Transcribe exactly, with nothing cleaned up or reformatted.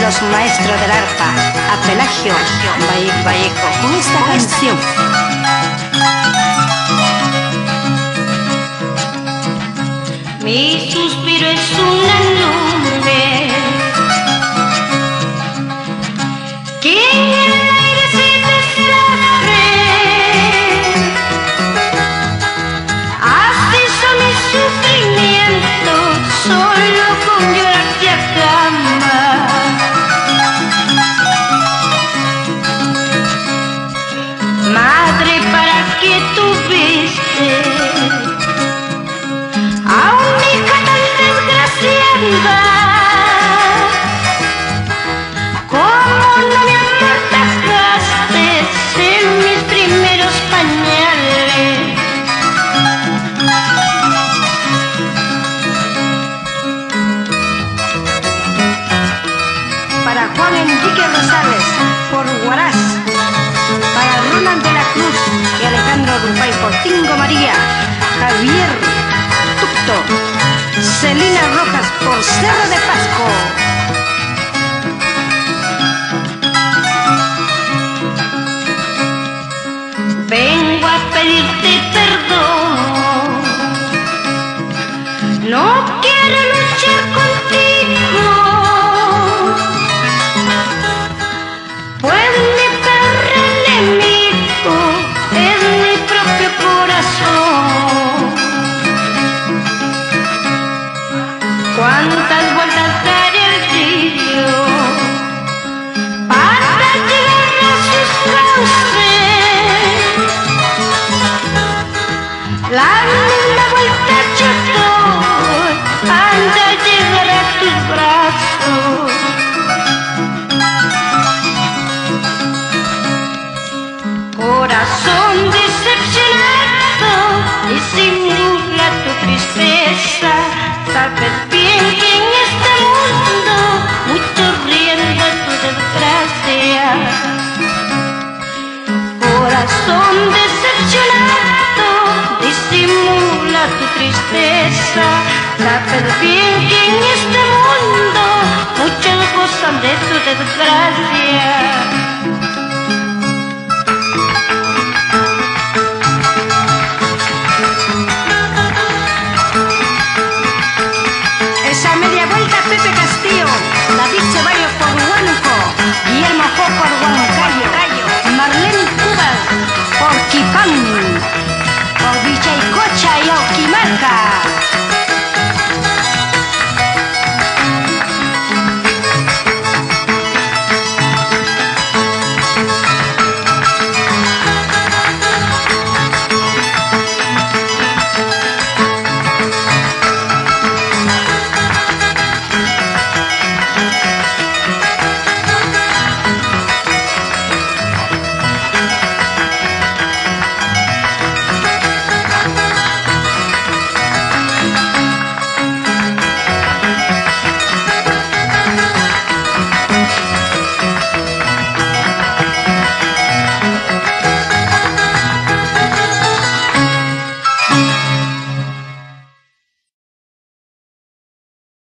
los maestros del arpa, a Pelagio Vallejo, con esta canción. Mi suspiro es una nube que en el aire se deshace. Así son mis sufrimientos, solo con llorar te acaba. Madre, ¿para qué tuviste a una hija tan desgraciada? ¿Cómo no me amortajaste en mis primeros pañales? Para Juan Enrique Rosales, por Huaraz. Para Ronald de la Cruz y Alejandro Rupay, por Tingo María. Javier Tucto, Celina Rojas, por Cerro de Pasco. Vengo a pedirte perdón, no quiero luchar contigo, pues mi perro enemigo es mi propio corazón. Cuántas vueltas daré el río para llegar a sus cauces, la misma vuelta yo doy antes de llegar a tus brazos. Corazón decepcionado, disimula tu tristeza, sabes bien que en este mundo muchos ríen de tu desgracia. Corazón decepcionado, disimula tu tristeza, sabes bien que en este mundo muchos gozan de tu desgracia.